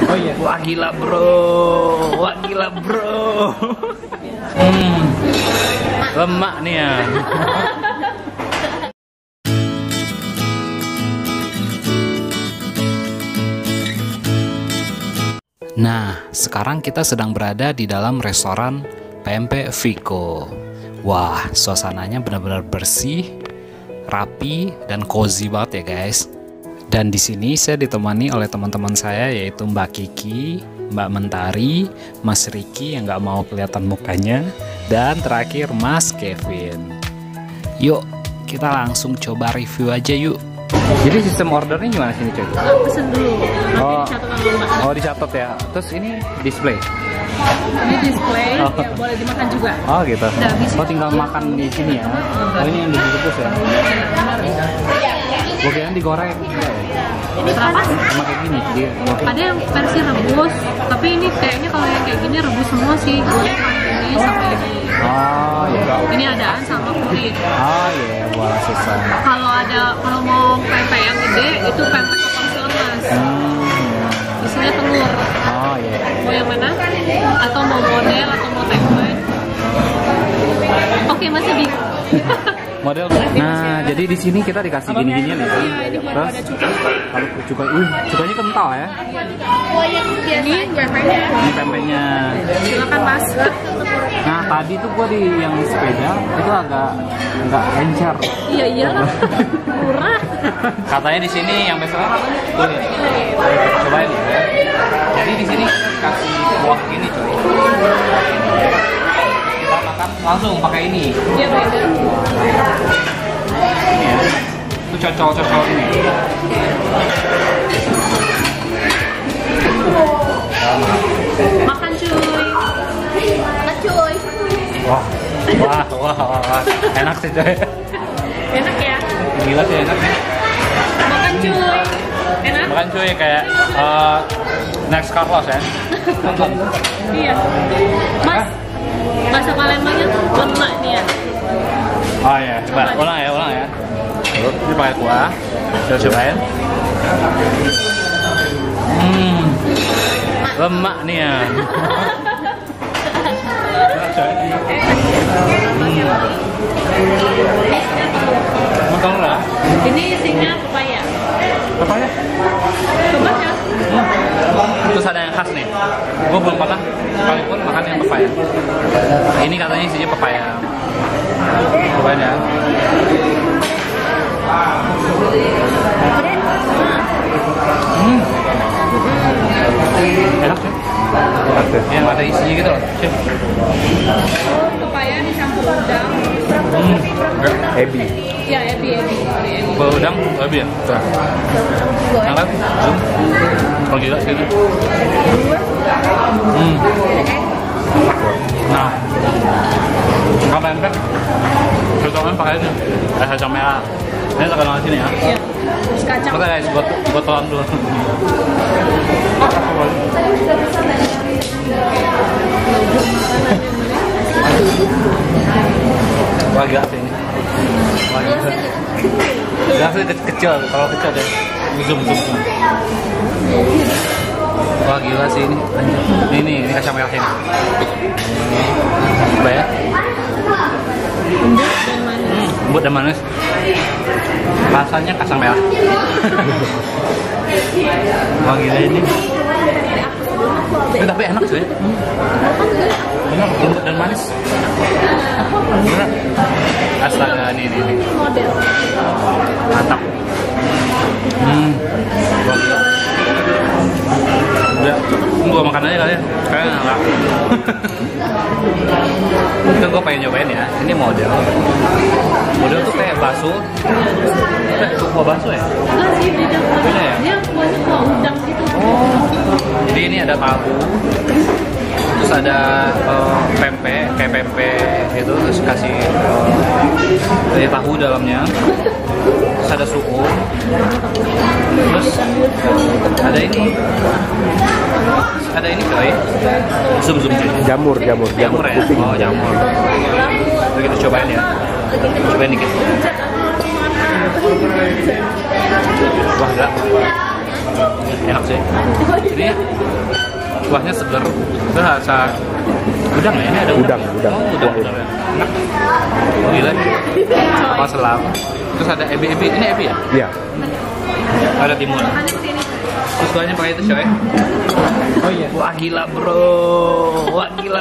Oh iya. Wah gila bro, wah gila bro. Lemak nih ya. Nah, sekarang kita sedang berada di dalam restoran PMP Vico. Wah, suasananya benar-benar bersih, rapi, dan cozy banget ya guys. Dan di sini saya ditemani oleh teman-teman saya yaitu Mbak Kiki, Mbak Mentari, Mas Riki yang nggak mau kelihatan mukanya, dan terakhir Mas Kevin. Yuk, kita langsung coba review aja yuk. Jadi sistem ordernya gimana sini cuy? Pesen dulu, Oh dicatat ya. Terus ini display? Ini display, ya boleh dimakan juga. Oh gitu. Nah, tinggal makan di sini ya. Oh ini yang dibungkus ya. Gue kira digoreng. Ini kenapa? Sama kayak gini. Ada yang versi rebus, tapi ini kayaknya kalau yang kayak gini rebus semua sih. Ini sama ini. Oh iya. Ini adaan sama kulit. Oh iya, bola sisa. Kalau mau pempek yang gede itu pempek keponsel mas. Isinya telur. Oh iya. Mau yang mana? Atau mau model atau mau tempe? Oke masih bingung. Model. Nah, jadi di sini kita dikasih gini-ginian ya. Terus kalau cukai, cukainya kental ya. Ini pempeknya. Ini pempeknya. Silakan mas. Nah, tadi tuh gua di yang sepeda itu agak encer. Iya iyalah. Murah. Katanya di sini yang best seller boleh. Cobain ya. Jadi di sini kasih kuah gini coy. Kita makan langsung pakai ini. Iya beda. Ini ya. Itu cocol ini. Makan cuy. Makan cuy. Wah. Enak sih coy. Enak ya? Gila sih enak nih. Makan cuy. Enak? Makan cuy kayak next Carlos ya. Iya. Mas, bahasa Palembangnya lemak nih ya. Oh iya, coba ulang ya. Ini pakai kuah. Coba cobain. Lemak nih ya. Makan lah. Ini isinya pepaya. Pepaya? Coba ya. Terus ada yang khas nih. Gue belum pernah sekalipun makan yang pepaya. Ini katanya isinya pepaya. Cobain ya. Enak sih. Yang ada isinya gitu loh. Pepaya dicampur udang. Ebi. Iya, ebi. Udang, ebi ya? Tuh. Angkat, zoom. Oh gila sih itu. Nah, kalau pempek, cocokan pakai ini. Kacang merah. Ini terkenal di sini ya. Iya. Terus kacang. Oke guys, buat telan dulu. Wah gila sih ini. Wah gila. Gila sih kecil, kalau kecil deh. Zoom. Wah gila sih ini. Ini kacang merah ini. Coba ya. Lembut dan manis. Rasanya kacang merah. Wah gila ini. Tapi enak sih. Enak, lembut dan manis. Enak. Astaga ini. Mantap. Udah, gua makan aja kali ya. Kayaknya enggak. Itu gue pengen nyobain ya. Ini model tuh kayak bakso. Kuah bakso ya? Enggak sih, beda ya? Dia kuahnya kuah udang gitu. Oh, jadi ini ada tahu, terus ada pempek, kayak pempek itu, terus kasih tahu dalamnya, terus ada suku, terus ada ini coy, zoom coy. Jamur ya? Oh jamur. Jadi kita cobain ya. Cobain dikit. Wah enggak. Enak sih. Ini kuahnya segar. Itu rasa udang ya? Ini ada udang. Udang. Enak. Oh, gila. Kapal selam. Terus ada ebi-ebi. Ini ebi ya? Iya. Ada timun. Terus kuahnya pakai itu coy. Oh iya. Wah gila bro.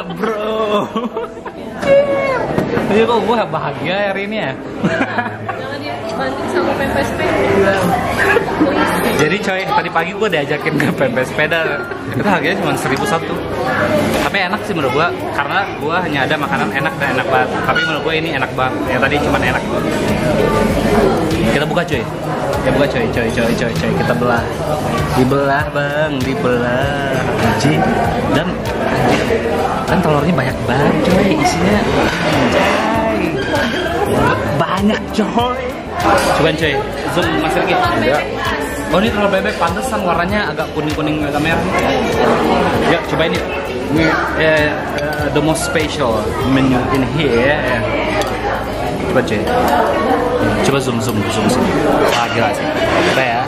Jadi kok gue bahagia hari ini ya. Jangan dibanting sama pempek sepeda. Jadi coy, tadi pagi gue diajakin ke pempek sepeda. Itu harganya cuma 1.001. Tapi enak sih menurut gue, karena gue hanya ada makanan enak dan enak banget. Tapi menurut gue ini enak banget. Yang tadi cuma enak. Kita buka coy. Ya buka coy. Kita belah. Dibelah bang, dibelah. Dan telurnya banyak banget coy. Isinya banyak coy. Cobain coy. Zoom Mas Riki. Oh ini telur bebek pantesan warnanya agak kuning-kuning agak merah. Ya cobain yuk. Ini the most special menu in here. Coba coy. Coba zoom. Ah gila sih. Coba ya.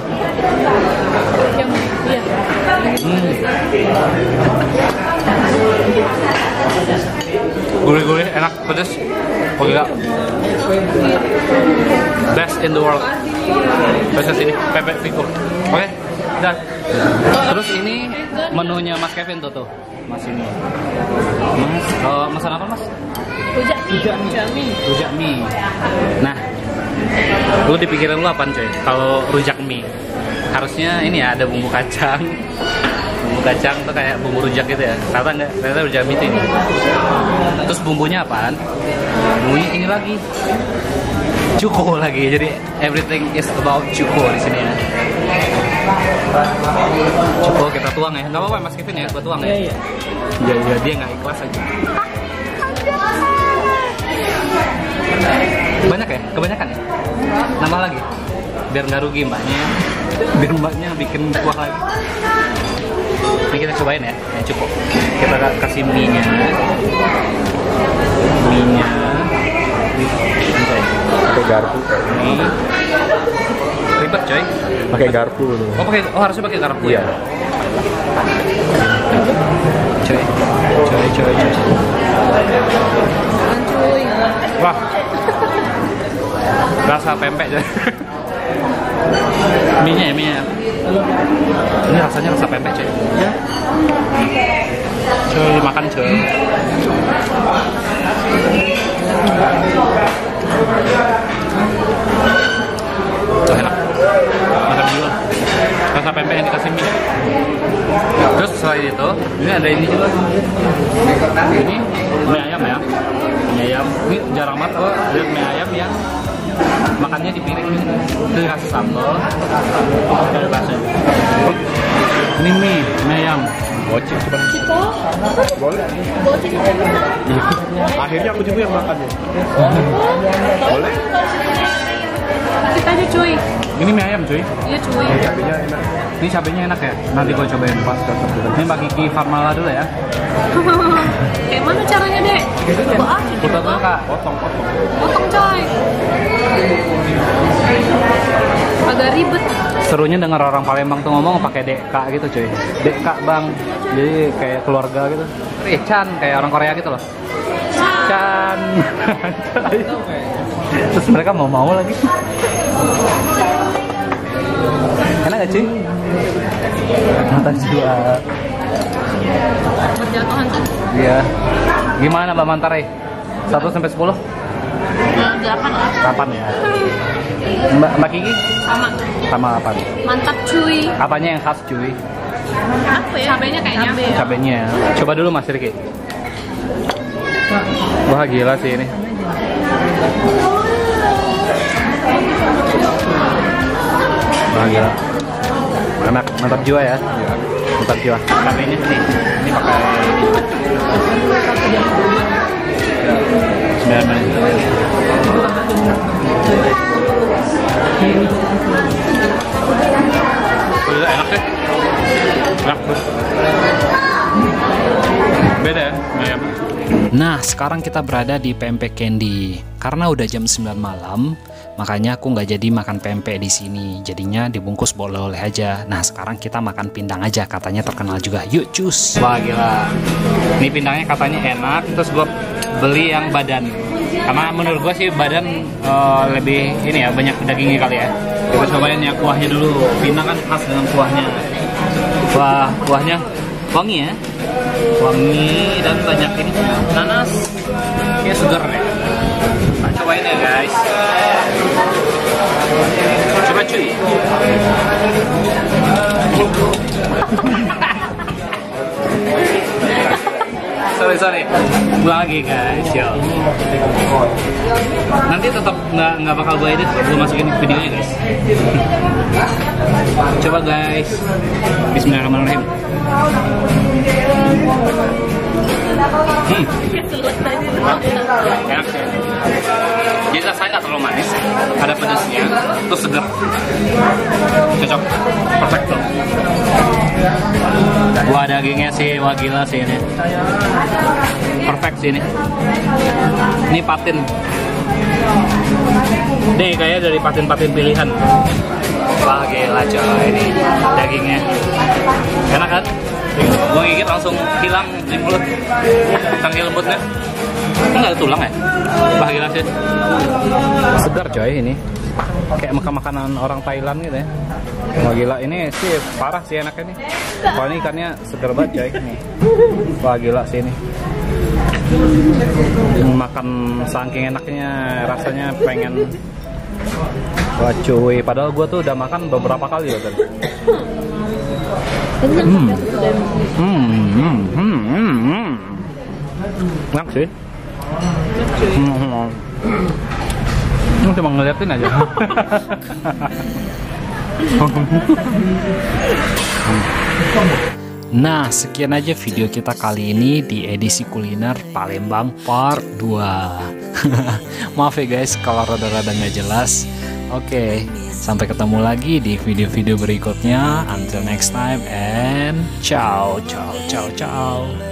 Gurih-gurih, enak, pedas. Oh gila. Best in the world. Best ini, pempek Vico. Oke, udah. Terus ini menunya Mas Kevin tuh. Mas ini. Mas, masak apa Mas? Rujak mie. Nah, lu dipikirin lu apaan coy? Kalau rujak mie, harusnya ini ya ada bumbu kacang. Bumbu kacang tuh kayak bumbu rujak gitu ya. Ternyata rujak mie ini. Terus bumbunya apaan? Bumbunya ini lagi. Cuko lagi. Jadi everything is about cuko di sini ya. Cuko kita tuang ya. Enggak apa-apa Mas Kevin ya, gua tuang ya. Iya. Ya dia nggak ikhlas aja. Banyak ya? Kebanyakan ya? Nambah lagi? Biar nggak rugi mbaknya. Biar mbaknya bikin kuah lagi. Ini kita cobain ya, yang cukup. Kita kasih mie-nya. Pakai garpu. Mie. Ribet coy. Pakai garpu dulu. Oh harusnya pakai garpu ya. Coy. Wah. Rasa pempek coy. Mie-nya. Ini rasanya rasa pempek coy. Ya. Coy, makan coy. Tuh enak. Makan dulu. Rasa pempek yang dikasih mie. Terus selain itu, ini ada ini juga. Ini mie ayam ya. Mie ayam. Ini jarang banget gua lihat mie ayam yang makannya di piring ini. Itu dikasih sambal. Ada bakso. Ini mie ayam. Bocik coba. Boleh. Akhirnya aku juga yang makan ya. Boleh. Kita aja cuy. Ini mie ayam cuy. Iya cuy. Cabenya enak. Ini cabenya enak ya. Nanti gua cobain pas cocok dulu. Ini bagi Ki Farmala dulu ya. Kayak mana caranya dek? Putar dulu kak. Potong. Potong coy. Agak ribet. Serunya denger orang Palembang tuh ngomong pakai deka gitu cuy. Deka bang. Jadi kayak keluarga gitu. Chan kayak orang Korea gitu loh. Chan. Terus mereka mau lagi. Enak gak cuy? Mantap jiwa. Berjatuhan tuh. Iya. Gimana Mbak Mantare? 1 sampai 10? 8 lah. 8 ya. Mbak Kiki? Sama 8. Mantap cuy. Apanya yang khas cuy? Apa ya? Cabenya kayaknya. Cabenya. Coba dulu Mas Riki. Wah gila sih ini. Wah gila. Mantap jiwa ya. Mantap jiwa. Cabenya nih. Ini pakai ini. 9 menit. Enak deh. Enak tuh. Beda ya ayam. Nah, sekarang kita berada di Pempek Candy. Karena udah jam 9 malam Makanya aku nggak jadi makan pempek di sini. Jadinya dibungkus boleh-boleh aja. Nah, sekarang kita makan pindang aja. Katanya terkenal juga. Yuk, cus. Wah, gila. Ini pindangnya katanya enak. Terus gue beli yang badan. Karena menurut gue sih badan lebih ini ya, banyak dagingnya kali ya. Kita cobain ya kuahnya dulu. Pindang kan khas dengan kuahnya. Wah, kuahnya wangi ya. Wangi dan banyak ini nanas. Kayak segar ya. Nah, cobain ya guys. Coba cuy. Sorry. Ulang lagi guys. Yo. Nanti tetap nggak bakal gue edit, gue masukin videonya guys. Coba guys. Bismillahirrahmanirrahim. Enak sih. Jadi rasanya nggak terlalu manis, ada pedasnya, terus segar. Cocok, perfect tuh. Wah, dagingnya sih, wah gila sih ini. Perfect sih ini. Ini patin. Nih kayak dari patin-patin pilihan. Wah gila coy, ini dagingnya. Enak kan? Gue gigit langsung hilang di mulut. Tangki lembutnya. Enggak ada tulang ya? Wah gila sih. Segar coy ini. Kayak makanan orang Thailand gitu ya. Wah gila, ini sih parah sih enaknya nih. Wah ini ikannya segar banget coy nih. Wah gila sih ini. Makan saking enaknya, rasanya pengen. Wah cuy, padahal gue tuh udah makan beberapa kali loh kan. Enak sih. Cuma ngeliatin aja. Nah, sekian aja video kita kali ini di edisi kuliner Palembang Part 2. Maaf ya guys kalau rada-rada nggak jelas. Oke, sampai ketemu lagi di video-video berikutnya. Until next time and ciao.